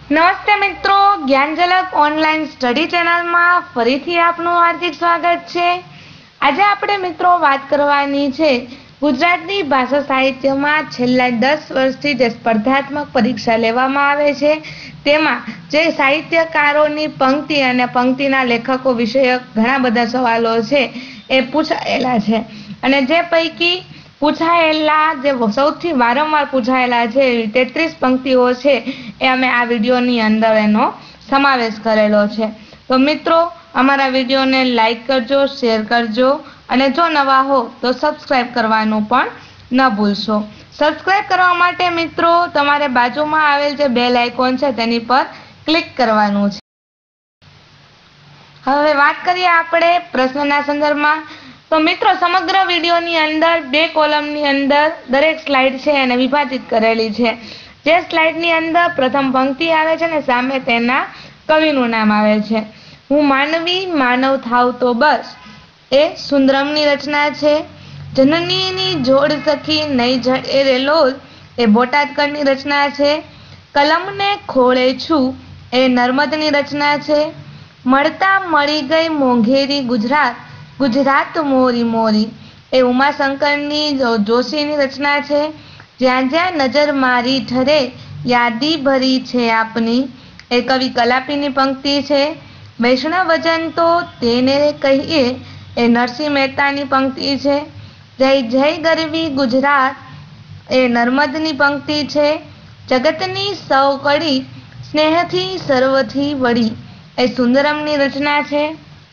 નમસ્તે મિત્રો, જ્ઞાનઝલક online study ચેનલમાં ફરીથી આપનું હાર્દિક સ્વાગત છે। આજે આપણે મિત્રો વાત કરવાની છે ગુજરાતી ભાષા સાહિત્યમાં છેલ્લા 10 વર્ષથી જે સ્પર્ધાત્મક પરીક્ષા લેવામાં આવે છે તેમાં જે સાહિત્યકારોની પંક્તિ અને પંક્તિના લેખકો વિષયક ઘણા બધા સવાલો છે એ પૂછાયેલા છે અને જે પૈકી પૂછાયેલા જે સૌથી વારંવાર પૂછાયેલા છે 33 પંક્તિઓ છે એ અમે આ વિડીયોની અંદર એનો સમાવેશ કરેલો છે। તો મિત્રો, અમારા વિડીયોને લાઈક કરજો, શેર કરજો અને જો નવા હો તો સબસ્ક્રાઇબ કરવાનું પણ ન ભૂલશો। સબસ્ક્રાઇબ કરવા માટે મિત્રો તમારે બાજુમાં આવેલ જે બેલ આઇકોન છે તેની પર ક્લિક કરવાનું છે। હવે વાત કરીએ આપણે પ્રશ્નના સંદર્ભમાં। તો મિત્રો, સમગ્ર વિડીયોની અંદર 2 કોલમની અંદર દરેક સ્લાઇડ છે એને વિભાજિત કરેલી છે। જે સ્લાઇડની અંદર પ્રથમ પંક્તિ આવે છે ને સામે તેના કવિનું નામ આવે છે। હું માનવી માનવ થાવ તો બસ એ સુંદરમની રચના છે। જનનીની જોડ સખી નહીં જડે રેલોલ એ બોટાદકરની રચના છે। કલમને ખોળે છું એ નર્મદની રચના છે। મળતા મળી ગઈ મોંઘેરી ગુજરાત ગુજરાત મોરી મોરી એ ઉમાશંકરની જોશીની રચના છે। જ્યાં જ્યાં નજર મારી ઠરે યાદી ભરી છે આપની એ કવિ કલાપીની પંક્તિ છે। વૈષ્ણવજન તો તેને કહીએ એ નરસિંહ મહેતાની પંક્તિ છે। જય જય ગરવી ગુજરાત એ નર્મદની પંક્તિ છે। જગતની સૌ કડી સ્નેહથી સર્વથી વળી એ સુંદરમની રચના છે।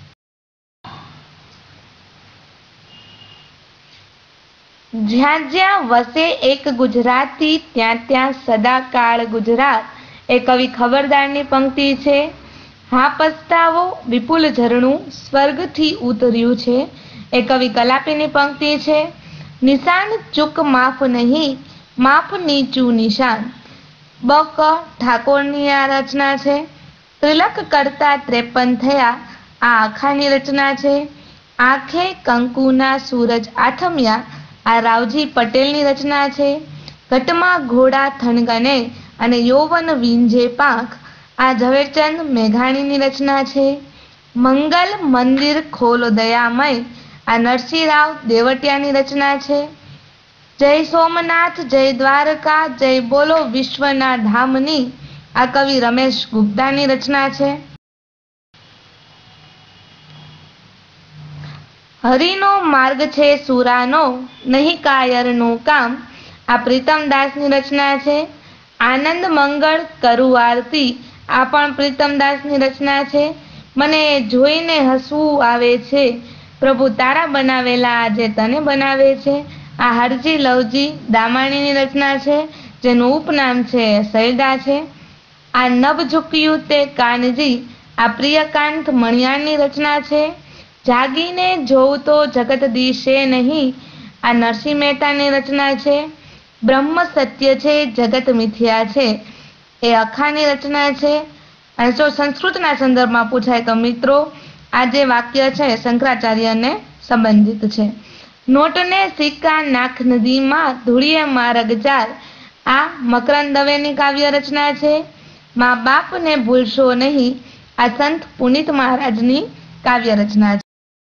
જ્યાં જ્યાં વસે એક ગુજરાતી ત્યાં ત્યાં સદાકાળ ગુજરાત એ કવિ ખબરદારની પંક્તિ છે। હા પસ્તાવો વિપુલ ઝરણું સ્વર્ગથી ઉતર્યું છે એ કવિ કલાપીની પંક્તિ છે। નિશાન ચૂક માફ નહીં માફ નીચું નિશાન બ.ક. ઠાકોરની આ રચના છે। ત્રિલક કરતા 53 થયા આ આખાની રચના છે। આંખે કંકુના સૂરજ આથમ્યા આ રાવજી પટેલની રચના છે। ઘટમાં ઘોડા થનગને અને યૌવન વીંજે પાંખ આ ઝવેરચંદ મેઘાણીની રચના છે। મંગલ મંદિર ખોલ દયામય આ નરસિંહરાવ દેવટિયાની રચના છે। જય સોમનાથ જય દ્વારકા જય બોલો વિશ્વના ધામની આ કવિ રમેશ ગુપ્તાની રચના છે। હરિનો માર્ગ છે સુરાનો નહીં કાયરનું કામ આ પ્રીતમદાસની રચના છે। આનંદ મંગળ કરું આરતી આ પણ પ્રીતમદાસની રચના છે। મને જોઈને હસવું આવે છે પ્રભુ તારા બનાવેલા આજે તને બનાવે છે આ હરજી લવજી દામાણીની રચના છે જેનું ઉપનામ છે સૈદા છે। આ નભ ઝુક્યું તે કાનજી આ પ્રિયકાંત મણિયારની રચના છે। જાગીને જોઉં તો જગત દિશે નહીં આ નરસિંહ મહેતાની રચના છે। બ્રહ્મ સત્ય છે જગત મિથ્યા છે એ અખાની રચના છે। અને જો સંસ્કૃતના સંદર્ભમાં પૂછાય તો મિત્રો આ જે વાક્ય છે શંકરાચાર્યને સંબંધિત છે। નોટને સિક્કા નાખ નદીમાં ધૂળીએ માર્ગ ચાર આ મકરંદ દવેની કાવ્ય રચના છે। મા બાપને ભૂલશો નહીં આ સંત પુનિત મહારાજની કાવ્ય રચના છે।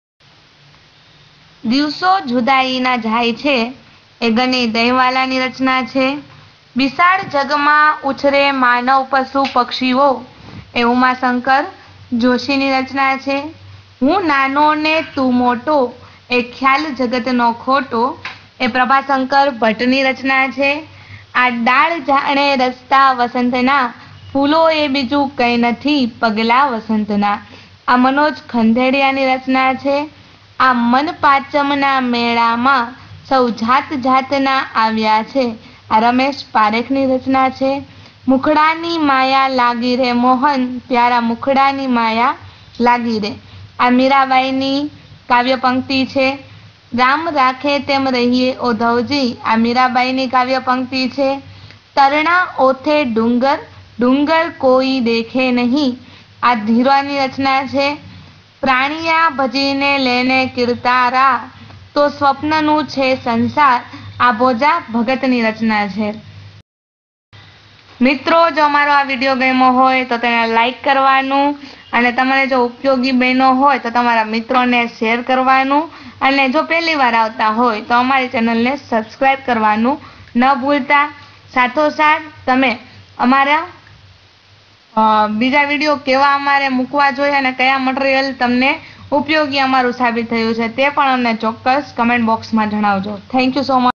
દિવસો જુદાઈના જાય છે એ ગની દહીંવાલાની રચના છે। વિશાળ જગમાં ઉછરે માનવ પશુ પક્ષીઓ એ ઉમાશંકર જોશીની રચના છે। હું નાનો ને તું મોટો એ ખ્યાલ જગતનો ખોટો એ પ્રભાશંકર ભટ્ટની રચના છે। આ ડાળ જાણે રસ્તા વસંતના ફૂલો એ બીજું કંઈ નથી પગલા વસંતના આ મનોજ ખંધેડિયાની રચના છે। આ મન પાંચમના મેળામાં સૌ જાત જાતના આવ્યા છે આ રમેશ પારેખની રચના છે। મુખડાની માયા લાગી રે મોહન પ્યારા મુખડાની માયા લાગી રે આ મીરાબાઈની કાવ્ય પંક્તિ છે। રામ રાખે તેમ રહીએ ઓધવજી આ મીરાબાઈની કાવ્ય પંક્તિ છે। તરણા ઓથે ડુંગર ડુંગર કોઈ દેખે નહીં આ ધીરાની રચના છે। પ્રાણિયા ભજીને લેને કીર્તારા તો સ્વપ્નનું છે સંસાર આ ભોજા ભગતની રચના છે। મિત્રો, જો અમારો આ વિડીયો ગમ્યો હોય તો તેને લાઈક કરવાનું અને તમને જો ઉપયોગી બન્યો હોય તો તમારા મિત્રોને શેર કરવાનું અને જો પહેલી વાર આવતા હોય તો અમારી ચેનલને સબસ્ક્રાઈબ કરવાનું ન ભૂલતા. સાથોસાથ તમે અમારા બીજા વિડીયો કેવા અમારે મૂકવા જોઈએ અને કયા મટીરિયલ તમને ઉપયોગી અમારું સાબિત થયું છે તે પણ અમને ચોક્કસ કમેન્ટ બોક્સમાં જણાવજો. Thank you so much.